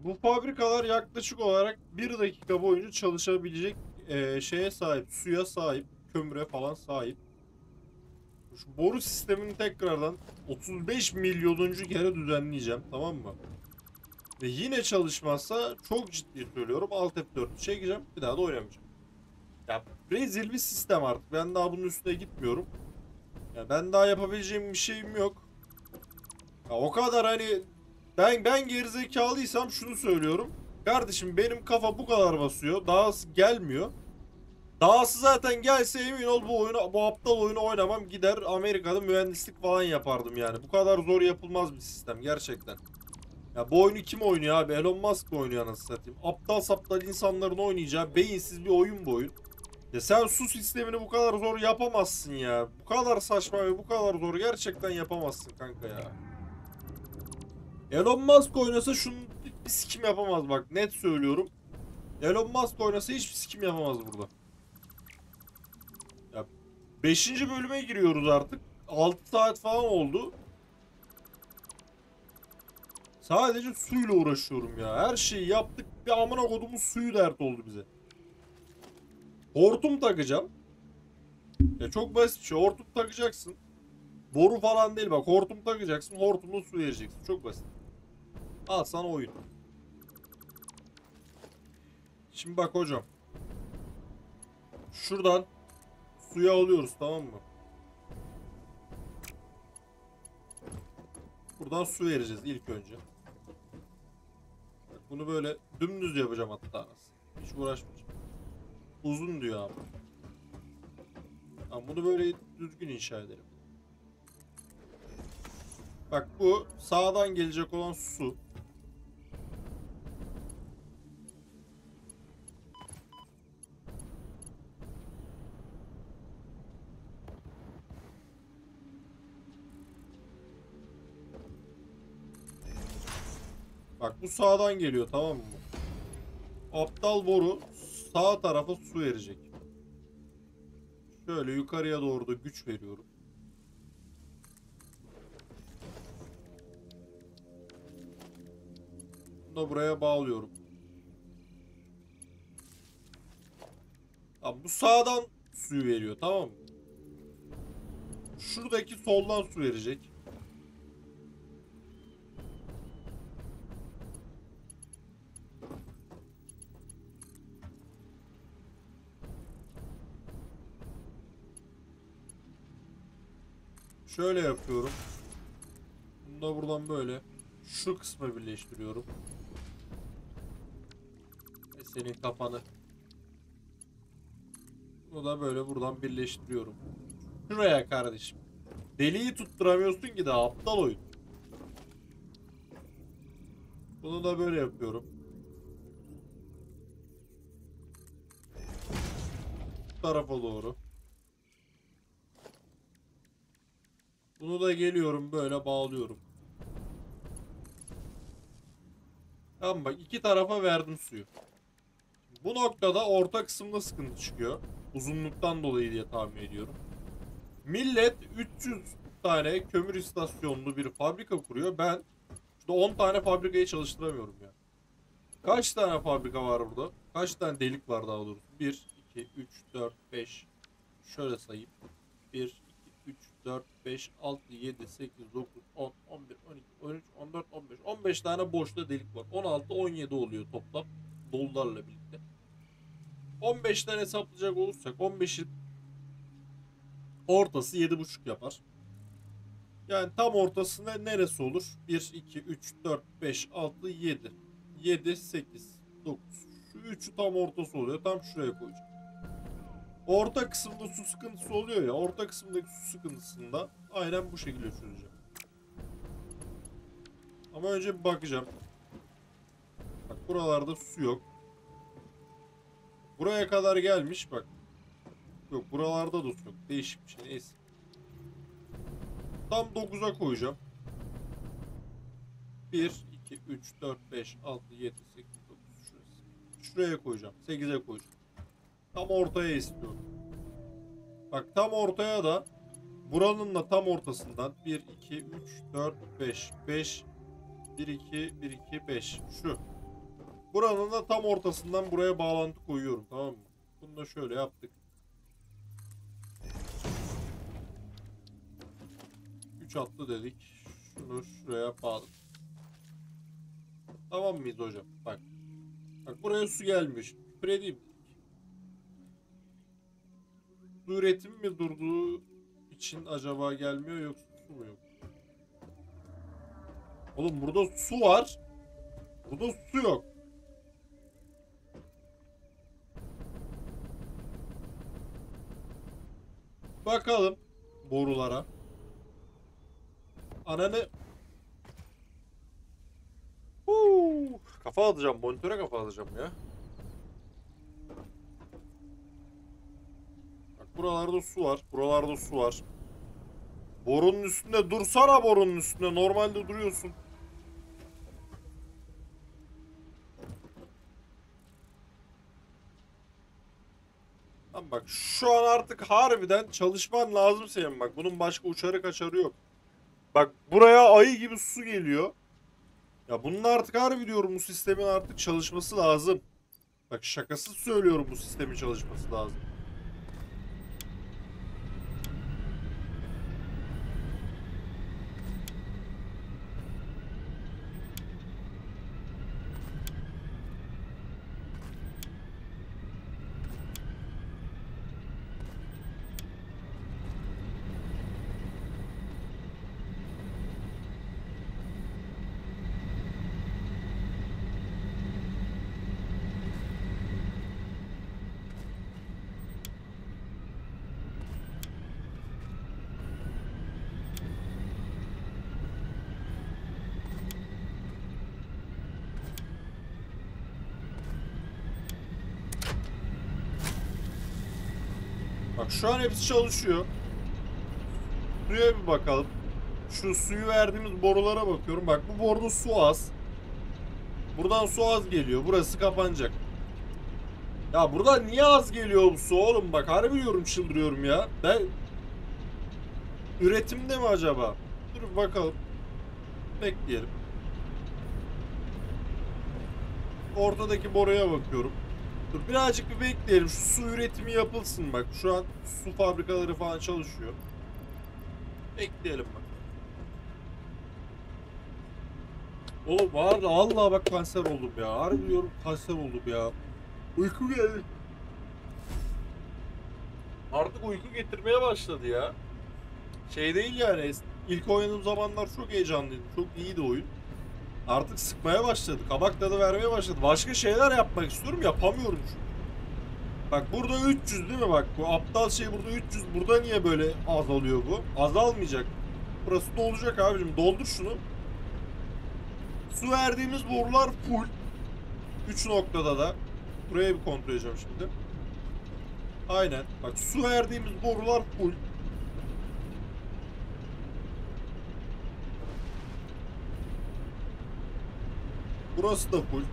Bu fabrikalar yaklaşık olarak 1 dakika boyunca çalışabilecek şeye sahip, suya sahip, kömüre falan sahip. Şu boru sistemini tekrardan 35 milyonuncu kere düzenleyeceğim, tamam mı? Ve yine çalışmazsa çok ciddi söylüyorum, Alt F4'ü çekeceğim, bir daha da oynamayacağım. Ya rezil bir sistem artık, ben daha bunun üstüne gitmiyorum. Ya ben daha yapabileceğim bir şeyim yok. Ya o kadar hani ben gerizekalıysam şunu söylüyorum. Kardeşim benim kafa bu kadar basıyor. Dahası gelmiyor. Dahası zaten gelse emin ol bu aptal oyunu oynamam, gider Amerika'da mühendislik falan yapardım yani. Bu kadar zor yapılmaz bir sistem gerçekten. Ya bu oyunu kim oynuyor abi? Elon Musk mı oynuyor anasını satayım? Aptal saptal insanların oynayacağı beyinsiz bir oyun bu oyun. Ya sen su sistemini bu kadar zor yapamazsın ya. Bu kadar saçma ve bu kadar zor gerçekten yapamazsın kanka ya. Elon Musk oynasa şunu bir sikim yapamaz, bak net söylüyorum. Elon Musk oynasa hiçbir sikim yapamaz burada. Ya 5. bölüme giriyoruz artık. 6 saat falan oldu. Sadece suyla uğraşıyorum ya. Her şeyi yaptık. Bir amına kodumun suyu dert oldu bize. Hortum takacağım. Ya çok basit bir şey. Hortum takacaksın. Boru falan değil bak. Hortum takacaksın. Hortumla su vereceksin. Çok basit. Al sana oyun. Şimdi bak hocam. Şuradan suyu alıyoruz, tamam mı? Buradan su vereceğiz ilk önce. Bak bunu böyle dümdüz yapacağım hatta aslında. Hiç uğraşmayacağım. Uzun diyor abi. Tamam, bunu böyle düzgün inşa edelim. Bak bu sağdan gelecek olan su. Bak bu sağdan geliyor, tamam mı? Aptal boru sağ tarafa su verecek. Şöyle yukarıya doğru da güç veriyorum. Bunu da buraya bağlıyorum. Tamam, bu sağdan suyu veriyor, tamam mı? Şuradaki soldan su verecek. Şöyle yapıyorum. Bunu da buradan böyle şu kısmı birleştiriyorum. Ve senin kafanı. Bunu da böyle buradan birleştiriyorum. Şuraya kardeşim. Deliği tutturamıyorsun ki daha aptal oyun. Bunu da böyle yapıyorum. Bu tarafa doğru. Bunu da geliyorum böyle bağlıyorum. Tamam bak, iki tarafa verdim suyu. Bu noktada orta kısımda sıkıntı çıkıyor. Uzunluktan dolayı diye tahmin ediyorum. Millet 300 tane kömür istasyonlu bir fabrika kuruyor. Ben işte 10 tane fabrikayı çalıştıramıyorum ya. Kaç tane fabrika var burada? Kaç tane delik var daha doğrusu? 1, 2, 3, 4, 5. Şöyle sayayım. 1, 2, 3, 4, 5, 6, 7, 8, 9, 10, 11, 12, 13, 14, 15. 15 tane boşta delik var. 16, 17 oluyor toplam. Dolularla birlikte. 15 tane hesaplayacak olursak 15'in ortası 7,5 yapar. Yani tam ortasında neresi olur? 1, 2, 3, 4, 5, 6, 7. 7, 8, 9. Şu 3'ü tam ortası oluyor. Tam şuraya koyacağım. Orta kısımda su sıkıntısı oluyor ya. Orta kısımdaki su sıkıntısını da aynen bu şekilde çözeceğim. Ama önce bir bakacağım. Bak buralarda su yok. Buraya kadar gelmiş bak. Yok, buralarda da su yok. Değişik bir şey, neyse. Tam 9'a koyacağım. 1, 2, 3, 4, 5, 6, 7, 8, 9. Şurası. Şuraya koyacağım. 8'e koyacağım. Tam ortaya istiyorum. Bak tam ortaya da buranın da tam ortasından 1, 2, 3, 4, 5. 5, 1, 2, 1, 2, 5. Şu. buranın da tam ortasından buraya bağlantı koyuyorum, tamam mı? Bunu da şöyle yaptık. 3 hatlı dedik. Şunu şuraya bağladık. Tamam mıyız hocam? Bak. Bak buraya su gelmiyor. Şimdi küfür edeyim. Su üretimi mi durduğu için acaba gelmiyor, yoksa su mu yok? Oğlum burada su var. Burada su yok. Bakalım borulara. Ananı. Kafa atacağım. Monitöre kafa atacağım ya. Bak buralarda su var. Buralarda su var. Borunun üstünde dursana, borunun üstünde. Normalde duruyorsun. Lan bak şu an artık harbiden çalışman lazım senin bak. Bunun başka uçarı kaçarı yok. Bak buraya ayı gibi su geliyor. Ya bunun artık harbi diyorum, bu sistemin artık çalışması lazım. Bak şakasız söylüyorum, bu sistemin çalışması lazım. Bak şu an hepsi çalışıyor. Suya bir bakalım. Şu suyu verdiğimiz borulara bakıyorum. Bak bu boruda su az. Buradan su az geliyor. Burası kapanacak. Ya buradan niye az geliyor bu su oğlum? Bak harbi diyorum, çıldırıyorum ya. Ben üretimde mi acaba? Dur bir bakalım. Bekleyelim. Ortadaki boruya bakıyorum. Dur birazcık bir bekleyelim. Şu su üretimi yapılsın bak. Şu an su fabrikaları falan çalışıyor. Bekleyelim bak. Oğlum vardı Allah, bak kanser oldum ya. Harbi diyorum, kanser oldum ya. Uyku geldi. Artık uyku getirmeye başladı ya. Şey değil yani. İlk oynadığım zamanlar çok heyecanlıydım. Çok iyiydi oyun. Artık sıkmaya başladı. Kabak tadı vermeye başladı. Başka şeyler yapmak istiyorum. Yapamıyorum çünkü. Bak burada 300 değil mi bak? Bu aptal şey burada 300. Burada niye böyle azalıyor bu? Azalmayacak. Burası dolacak abicim. Doldur şunu. Su verdiğimiz borular full. 3 noktada da. Buraya bir kontrol edeceğim şimdi. Aynen. Bak su verdiğimiz borular full. Burası da full.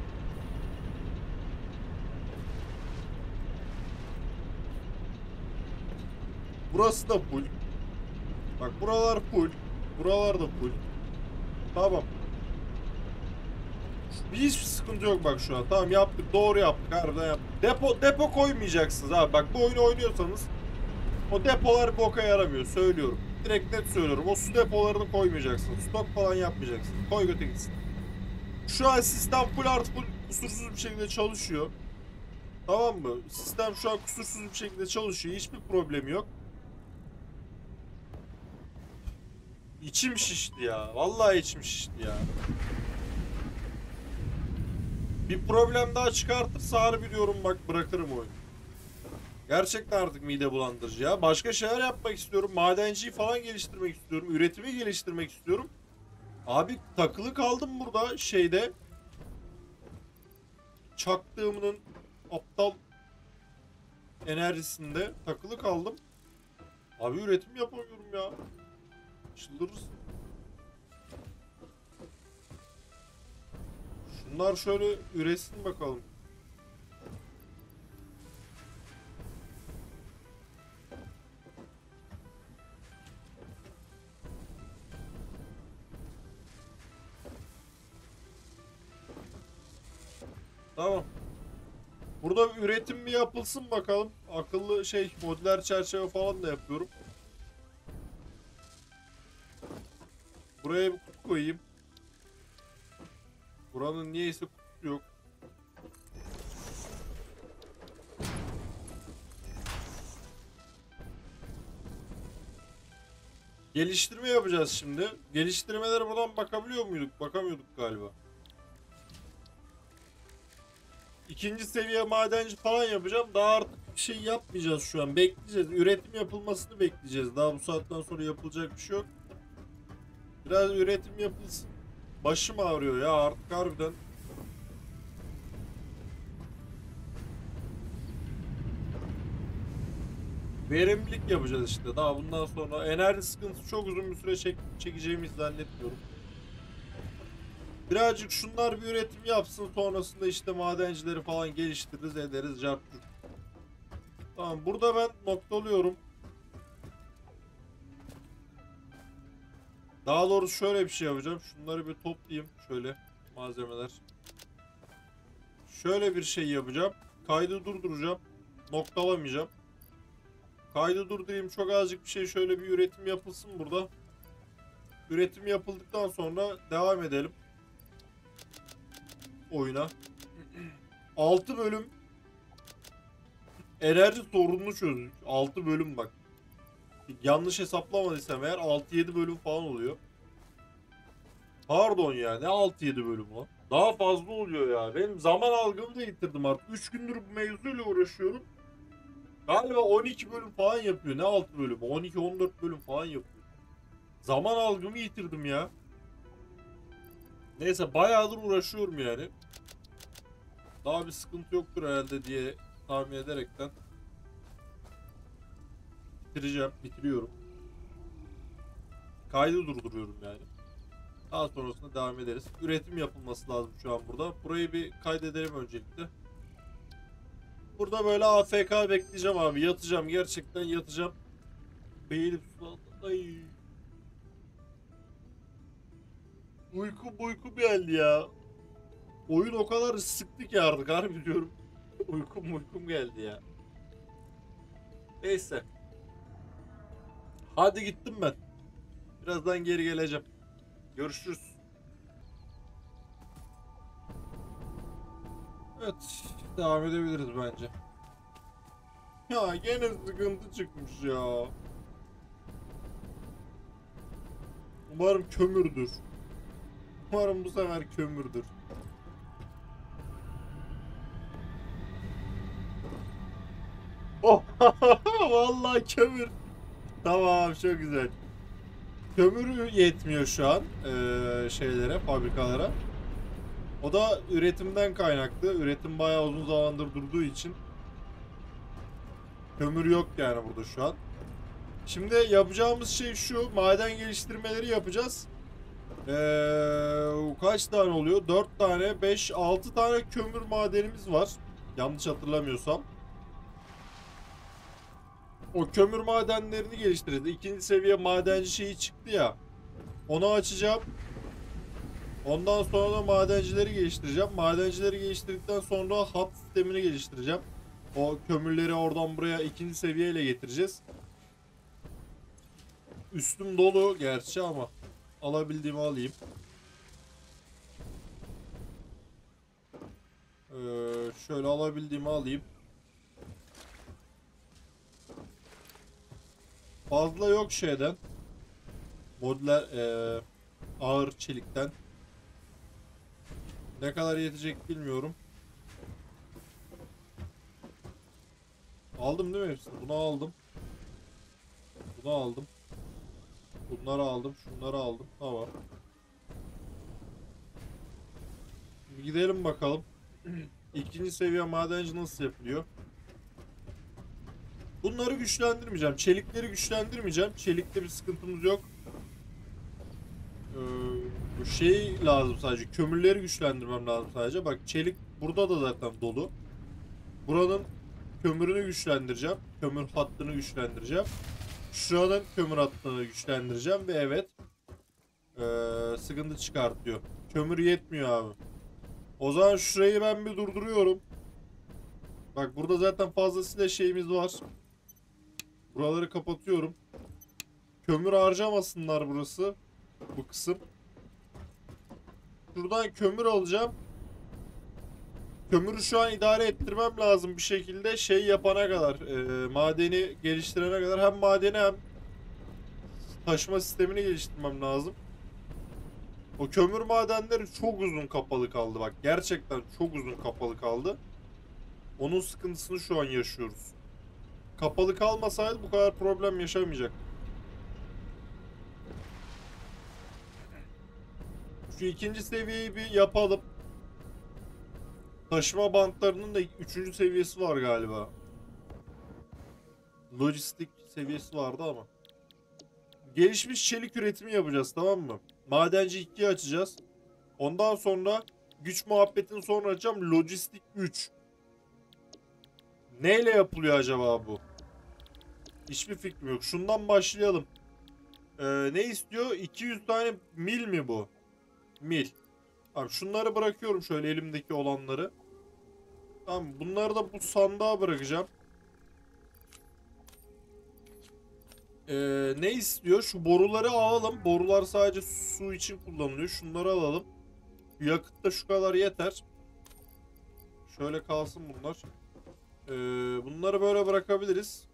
Burası da full. Bak buralar full. Buralar da full. Tamam. Hiçbir sıkıntı yok bak şu an. Tamam yaptık. Doğru yaptık. Harbiden yaptık. Depo koymayacaksınız abi. Bak bu oyunu oynuyorsanız o depolar boka yaramıyor. Söylüyorum. Direkt net söylüyorum. O su depolarını koymayacaksınız. Stok falan yapmayacaksınız. Koy götü gitsin. Şu an sistem full artı full kusursuz bir şekilde çalışıyor. Tamam mı? Sistem şu an kusursuz bir şekilde çalışıyor. Hiçbir problemi yok. İçim şişti ya. Vallahi içim şişti ya. Bir problem daha çıkartırsa harbi diyorum bak, bırakırım oyunu. Gerçekten artık mide bulandırıcı ya. Başka şeyler yapmak istiyorum. Madenciyi falan geliştirmek istiyorum. Üretimi geliştirmek istiyorum. Abi takılı kaldım burada şeyde. Çaktığımın aptal enerjisinde takılı kaldım. Abi üretim yapamıyorum ya. Çıldırırsın. Şunlar şöyle üretsin bakalım. Tamam. Burada bir üretim mi yapılsın bakalım. Akıllı şey modüler çerçeve falan da yapıyorum. Buraya bir kutu koyayım. Buranın niyeyse kutusu yok. Geliştirme yapacağız şimdi. Geliştirmelere buradan bakabiliyor muyduk? Bakamıyorduk galiba. İkinci seviye madenci falan yapacağım. Daha artık bir şey yapmayacağız şu an. Bekleyeceğiz. Üretim yapılmasını bekleyeceğiz. Daha bu saatten sonra yapılacak bir şey yok. Biraz üretim yapılsın. Başım ağrıyor ya artık harbiden. Verimlilik yapacağız işte. Daha bundan sonra enerji sıkıntısı çok uzun bir süre çekeceğimizi zannetmiyorum. Birazcık şunlar bir üretim yapsın. Sonrasında işte madencileri falan geliştiririz ederiz. Cartçuk. Tamam burada ben noktalıyorum. Daha doğrusu şöyle bir şey yapacağım. Şunları bir toplayayım. Şöyle malzemeler. Şöyle bir şey yapacağım. Kaydı durduracağım. Noktalamayacağım. Kaydı durdurayım. Çok azıcık bir şey şöyle bir üretim yapılsın burada. Üretim yapıldıktan sonra devam edelim. Oyuna. 6 bölüm enerji sorununu çözdük. 6 bölüm bak. Yanlış hesaplamadıysam eğer 6-7 bölüm falan oluyor. Pardon ya ne 6-7 bölüm o? Daha fazla oluyor ya. Benim zaman algımı da yitirdim artık. 3 gündür bu mevzuyla uğraşıyorum. Galiba 12 bölüm falan yapıyor. Ne 6 bölüm? 12-14 bölüm falan yapıyor. Zaman algımı yitirdim ya. Neyse bayağıdır uğraşıyorum yani. Daha bir sıkıntı yoktur herhalde diye tahmin ederekten bitiriyorum. Kaydı durduruyorum yani. Daha sonrasında devam ederiz. Üretim yapılması lazım şu an burada. Burayı bir kaydedelim öncelikle. Burada böyle AFK bekleyeceğim abi. Yatacağım. Gerçekten yatacağım. Beynim sulandı. Ay. Uykum geldi ya. Oyun o kadar sıktı ki artık harbi diyorum. Uykum geldi ya. Neyse. Hadi gittim ben. Birazdan geri geleceğim. Görüşürüz. Evet. Devam edebiliriz bence. Ya gene sıkıntı çıkmış ya. Umarım kömürdür. Umarım bu sefer kömürdür. Oh! Vallahi kömür. Tamam çok güzel. Kömür yetmiyor şu an şeylere, fabrikalara. O da üretimden kaynaklı. Üretim bayağı uzun zamandır durduğu için kömür yok yani burada şu an. Şimdi yapacağımız şey şu. Maden geliştirmeleri yapacağız. Kaç tane oluyor? 4 tane, 5, 6 tane kömür madenimiz var. Yanlış hatırlamıyorsam. O kömür madenlerini geliştirdi. İkinci seviye madenci şeyi çıktı ya. Onu açacağım. Ondan sonra da madencileri geliştireceğim. Madencileri geliştirdikten sonra hat sistemini geliştireceğim. O kömürleri oradan buraya ikinci seviyeyle getireceğiz. Üstüm dolu gerçi ama alabildiğimi alayım. Şöyle alabildiğimi alayım. Fazla yok şeyden. Modüler ağır çelikten. Ne kadar yetecek bilmiyorum. Aldım değil mi hepsini? Bunu aldım. Bunu aldım. Bunları aldım. Şunları aldım. Tamam. Bir gidelim bakalım. İkinci seviye madenci nasıl yapılıyor? Bunları güçlendirmeyeceğim. Çelikleri güçlendirmeyeceğim. Çelikte bir sıkıntımız yok. Bu şey lazım sadece. Kömürleri güçlendirmem lazım sadece. Bak çelik burada da zaten dolu. Buranın kömürünü güçlendireceğim. Kömür hattını güçlendireceğim. Şuranın kömür hattını güçlendireceğim ve evet sıkıntı çıkartıyor. Kömür yetmiyor abi. O zaman şurayı ben bir durduruyorum. Bak burada zaten fazlasıyla şeyimiz var. Buraları kapatıyorum. Kömür harcamasınlar burası. Bu kısım. Şuradan kömür alacağım. Kömürü şu an idare ettirmem lazım bir şekilde şey yapana kadar. Madeni geliştirene kadar. Hem madeni hem taşıma sistemini geliştirmem lazım. O kömür madenleri çok uzun kapalı kaldı bak. Gerçekten çok uzun kapalı kaldı. Onun sıkıntısını şu an yaşıyoruz. Kapalı kalmasaydı bu kadar problem yaşamayacak. Şu ikinci seviyeyi bir yapalım. Taşıma bantlarının da üçüncü seviyesi var galiba. Lojistik seviyesi vardı ama. Gelişmiş çelik üretimi yapacağız, tamam mı? Madenci 2'yi açacağız. Ondan sonra güç muhabbetini sonra açacağım. Lojistik 3. Neyle yapılıyor acaba bu? Hiçbir fikrim yok. Şundan başlayalım. Ne istiyor? 200 tane mil mi bu? Mil. Tamam, şunları bırakıyorum şöyle elimdeki olanları. Tamam, bunları da bu sandığa bırakacağım. Ne istiyor? Şu boruları alalım. Borular sadece su için kullanılıyor. Şunları alalım. Yakıt da şu kadar yeter. Şöyle kalsın bunlar. Bunları böyle bırakabiliriz.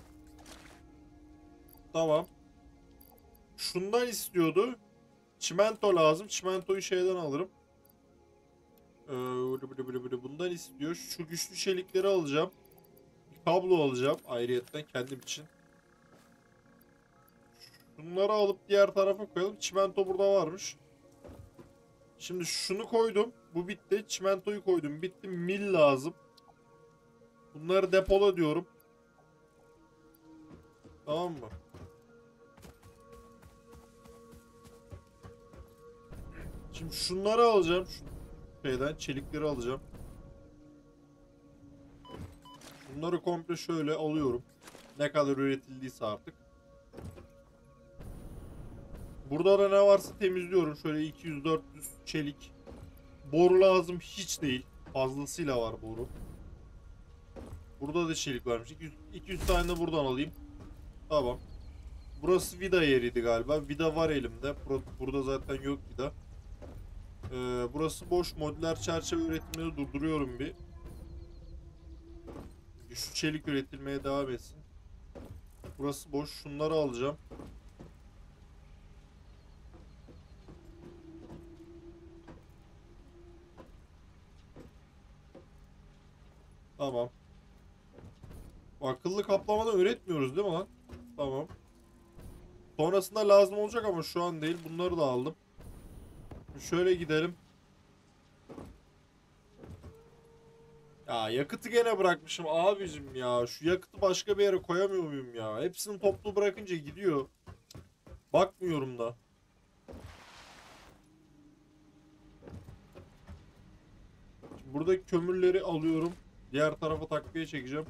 Tamam. Şundan istiyordu. Çimento lazım. Çimentoyu şeyden alırım. Bundan istiyor. Şu güçlü çelikleri alacağım. Bir kablo alacağım ayrıyetten kendim için. Bunları alıp diğer tarafa koyalım. Çimento burada varmış. Şimdi şunu koydum. Bu bitti. Çimentoyu koydum. Bitti. Mil lazım. Bunları depola diyorum. Tamam mı? Şimdi şunları alacağım. Şu şeyden çelikleri alacağım. Bunları komple şöyle alıyorum. Ne kadar üretildiyse artık. Burada da ne varsa temizliyorum. Şöyle 200-400 çelik. Boru lazım hiç değil. Fazlasıyla var boru. Burada da çelik varmış. 200 tane de buradan alayım. Tamam. Burası vida yeriydi galiba. Vida var elimde. Burada zaten yok vida. Burası boş. Modüler çerçeve üretimini durduruyorum bir. Şu çelik üretilmeye devam etsin. Burası boş. Şunları alacağım. Tamam. Akıllı kaplamadan üretmiyoruz değil mi lan? Tamam. Sonrasında lazım olacak ama şu an değil. Bunları da aldım. Şöyle gidelim. Ya yakıtı gene bırakmışım abicim ya. Şu yakıtı başka bir yere koyamıyor muyum ya? Hepsini toplu bırakınca gidiyor. Bakmıyorum da. Şimdi buradaki kömürleri alıyorum. Diğer tarafa takviye çekeceğim.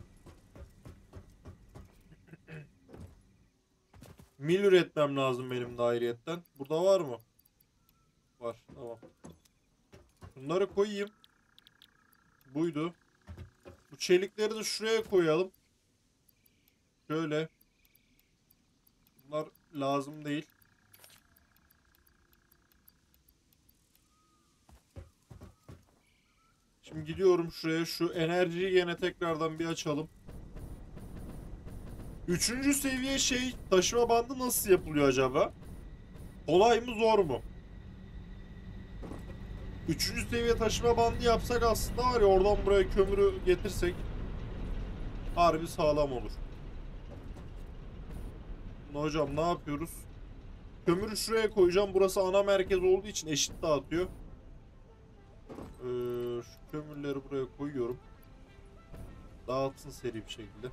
Mil üretmem lazım benim de ayrıyetten. Burada var mı? Var. Tamam. Bunları koyayım. Buydu. Bu çelikleri de şuraya koyalım. Şöyle. Bunlar lazım değil. Şimdi gidiyorum şuraya. Şu enerjiyi yine tekrardan bir açalım. Üçüncü seviye şey taşıma bandı nasıl yapılıyor acaba? Kolay mı zor mu? Üçüncü seviye taşıma bandı yapsak aslında var ya, oradan buraya kömürü getirsek harbi sağlam olur. Hocam ne yapıyoruz? Kömürü şuraya koyacağım. Burası ana merkez olduğu için eşit dağıtıyor. Şu kömürleri buraya koyuyorum. Dağıtsın seri bir şekilde.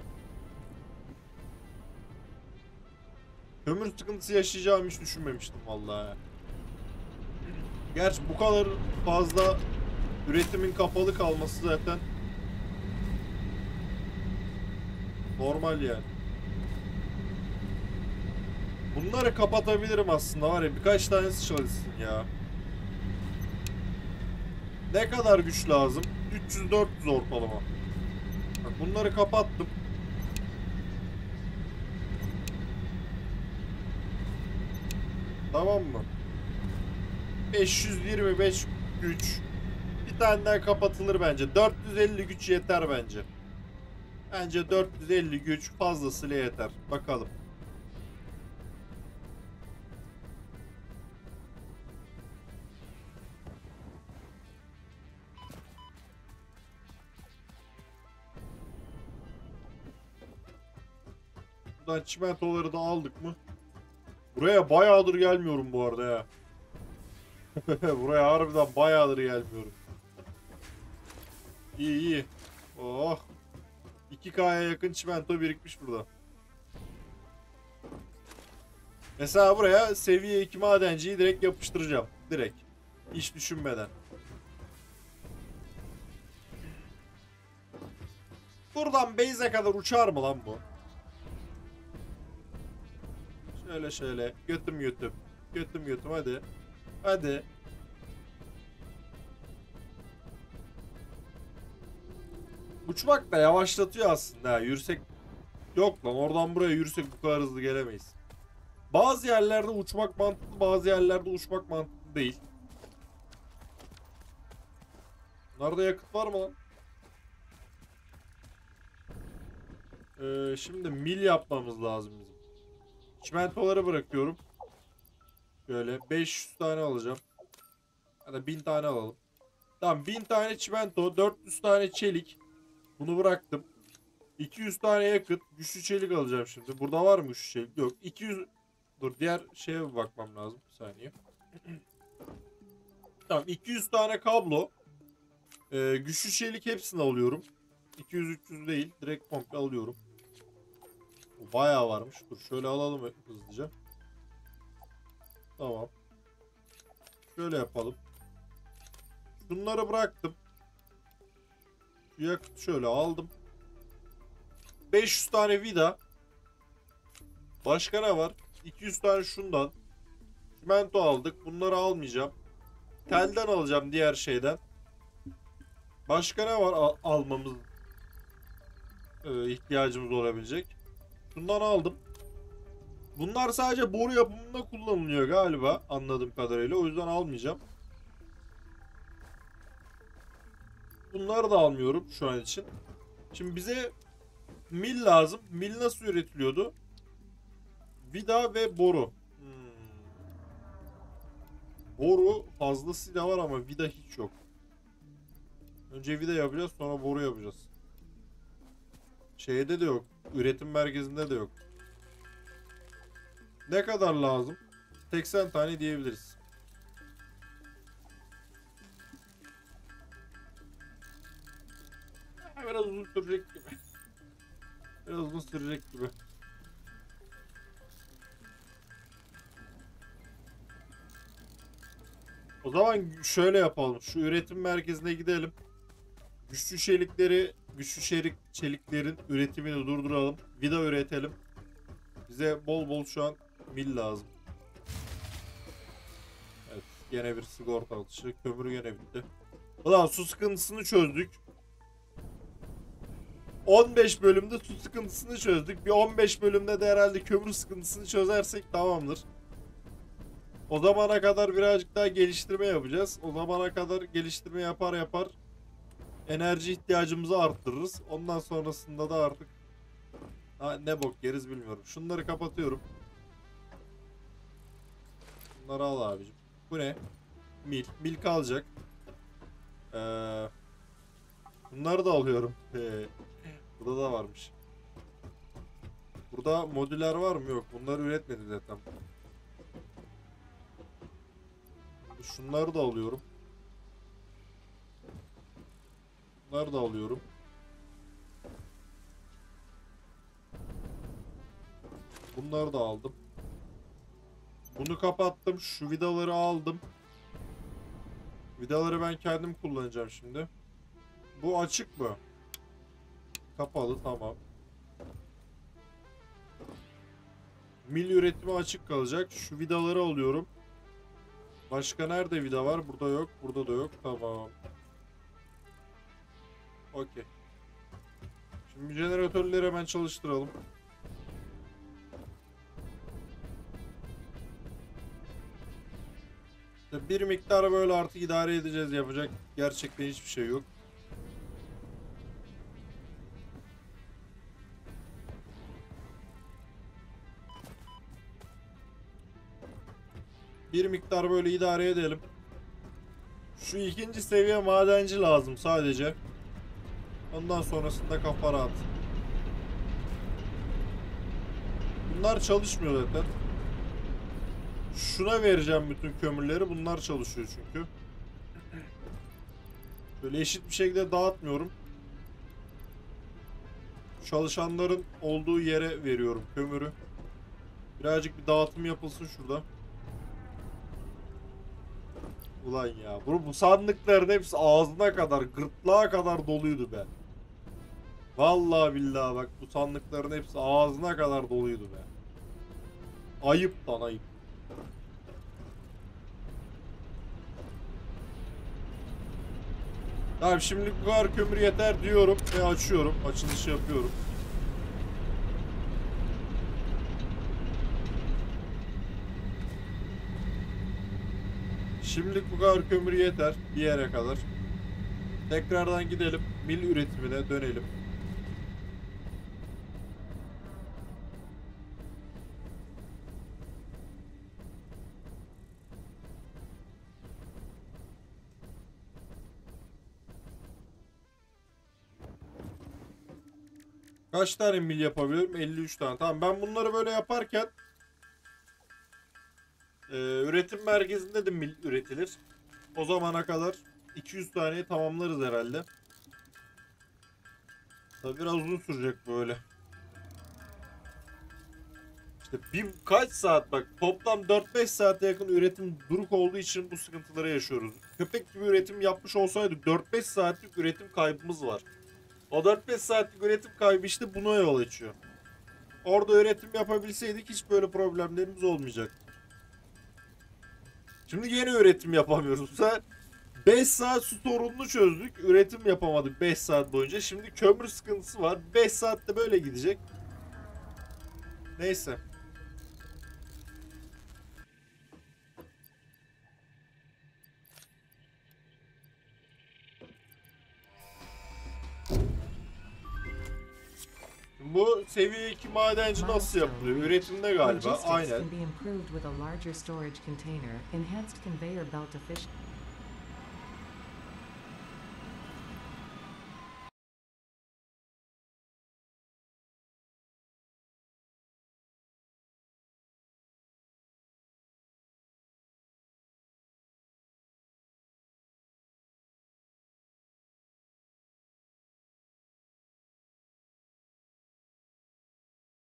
Kömür sıkıntısı yaşayacağımı hiç düşünmemiştim vallahi. Gerçi bu kadar fazla üretimin kapalı kalması zaten normal yani. Bunları kapatabilirim aslında var ya, birkaç tanesi çalışsın ya. Ne kadar güç lazım? 300-400 ortalama. Bak bunları kapattım. Tamam mı? 525 güç. Bir tane daha kapatılır bence. 450 güç yeter bence. Bence 450 güç fazlasıyla yeter. Bakalım. Buradan çimentoları da aldık mı? Buraya bayağıdır gelmiyorum bu arada ya. Buraya harbiden bayağıdır gelmiyorum. İyi iyi. Oh. 2K'ya yakın çimento birikmiş burada. Mesela buraya seviye 2 madenciyi direkt yapıştıracağım. Direkt. Hiç düşünmeden. Buradan base'e kadar uçar mı lan bu? Şöyle şöyle. Götüm götüm. Götüm götüm hadi. Hadi. Uçmak da yavaşlatıyor aslında ha. Yürüsek... Yok lan oradan buraya yürüsek bu kadar hızlı gelemeyiz. Bazı yerlerde uçmak mantıklı, bazı yerlerde uçmak mantıklı değil. Bunlarda yakıt var mı lan? Şimdi mil yapmamız lazım bizim. Çimentoları bırakıyorum. Şöyle 500 tane alacağım. Ya da 1000 tane alalım. Tamam 1000 tane çimento, 400 tane çelik. Bunu bıraktım. 200 tane yakıt, güçlü çelik alacağım şimdi. Burada var mı güçlü çelik? Yok. 200... Dur diğer şeye bir bakmam lazım. Bir saniye. Tamam 200 tane kablo. Güçlü çelik hepsini alıyorum. 200-300 değil. Direkt komple alıyorum. Bayağı varmış. Dur şöyle alalım hızlıca. Tamam. Şöyle yapalım. Şunları bıraktım. Şu yakıt şöyle aldım. 500 tane vida. Başka ne var? 200 tane şundan. Çimento aldık. Bunları almayacağım. Telden alacağım diğer şeyden. Başka ne var almamız ihtiyacımız olabilecek? Bundan aldım. Bunlar sadece boru yapımında kullanılıyor galiba anladığım kadarıyla. O yüzden almayacağım. Bunları da almıyorum şu an için. Şimdi bize mil lazım. Mil nasıl üretiliyordu? Vida ve boru. Boru fazlasıyla var ama vida hiç yok. Önce vida yapacağız sonra boru yapacağız. Şeyde de yok. Üretim merkezinde de yok. Ne kadar lazım? 80 tane diyebiliriz. Biraz uzun sürecek gibi. Biraz uzun sürecek gibi. O zaman şöyle yapalım. Şu üretim merkezine gidelim. Güçlü çeliklerin üretimini durduralım. Vida üretelim. Bize bol bol şu an mil lazım. Evet, gene bir sigorta atışı. Kömür gene bitti. Ulan su sıkıntısını çözdük. 15 bölümde su sıkıntısını çözdük. Bir 15 bölümde de herhalde kömür sıkıntısını çözersek tamamdır. O zamana kadar birazcık daha geliştirme yapacağız. O zamana kadar geliştirme yapar yapar enerji ihtiyacımızı arttırırız. Ondan sonrasında da artık ne bok yeriz bilmiyorum. Şunları kapatıyorum. Bunları al abicim. Bu ne? Mil. Mil kalacak. Bunları da alıyorum. Burada da varmış. Burada modüler var mı? Yok. Bunları üretmedi zaten. Şunları da alıyorum. Bunları da alıyorum. Bunları da aldım. Bunu kapattım. Şu vidaları aldım. Vidaları ben kendim kullanacağım şimdi. Bu açık mı? Kapalı, tamam. Mil üretimi açık kalacak. Şu vidaları alıyorum. Başka nerede vida var? Burada yok. Burada da yok. Tamam. Okey. Şimdi jeneratörleri hemen çalıştıralım. İşte bir miktar böyle artık idare edeceğiz. Yapacak gerçekten hiçbir şey yok. Bir miktar böyle idare edelim. Şu ikinci seviye madenci lazım sadece. Ondan sonrasında kafa rahat. Bunlar çalışmıyor zaten. Şuna vereceğim bütün kömürleri. Bunlar çalışıyor çünkü. Böyle eşit bir şekilde dağıtmıyorum. Çalışanların olduğu yere veriyorum kömürü. Birazcık bir dağıtım yapılsın şurada. Ulan ya. Bu sandıkların hepsi ağzına kadar, gırtlağa kadar doluydu be. Vallahi billahi bak bu sandıkların hepsi ağzına kadar doluydu be. Ayıp lan ayıp. Tamam şimdilik bu kadar kömür yeter diyorum ve açıyorum. Açılışı yapıyorum. Şimdilik bu kadar kömür yeter bir yere kadar. Tekrardan gidelim. Mil üretimine dönelim. Kaç tane mil yapabilirim? 53 tane. Tamam ben bunları böyle yaparken üretim merkezinde de mil üretilir. O zamana kadar 200 taneyi tamamlarız herhalde. Tabii biraz uzun sürecek böyle. İşte kaç saat bak toplam 4-5 saate yakın üretim duruk olduğu için bu sıkıntıları yaşıyoruz. Köpek gibi üretim yapmış olsaydık 4-5 saatlik üretim kaybımız var. O 4-5 saatlik üretim kaybı işte buna yol açıyor. Orada üretim yapabilseydik hiç böyle problemlerimiz olmayacak. Şimdi yine üretim yapamıyoruz. Bu sefer 5 saat su sorununu çözdük. Üretim yapamadık 5 saat boyunca. Şimdi kömür sıkıntısı var. 5 saatte böyle gidecek. Neyse. Bu seviye 2 madenci nasıl yapılıyor? Üretimde galiba. Aynen.